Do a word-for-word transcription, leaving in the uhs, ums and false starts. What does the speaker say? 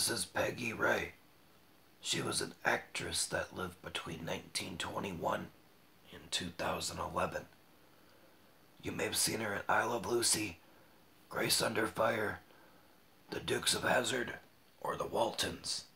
This is Peggy Rea. She was an actress that lived between nineteen twenty-one and two thousand eleven. You may have seen her in I Love Lucy, Grace Under Fire, The Dukes of Hazzard, or The Waltons.